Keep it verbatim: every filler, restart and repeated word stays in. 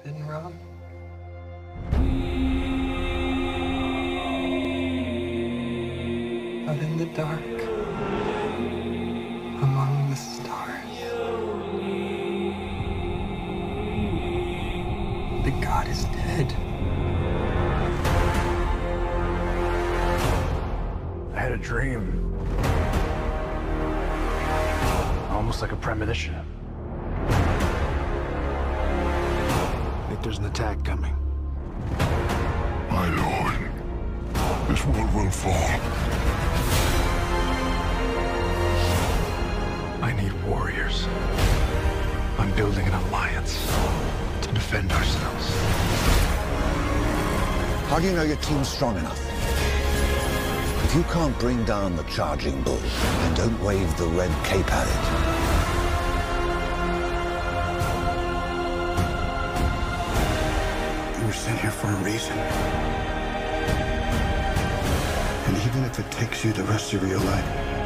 didn't run. Out in the dark, among the stars, the god is dead. I had a dream. Almost like a premonition. I think there's an attack coming. My lord, this world will fall. I need warriors. I'm building an alliance to defend ourselves. How do you know your team's strong enough? If you can't bring down the charging bull, then don't wave the red cape at it. You were sent here for a reason. And even if it takes you the rest of your life,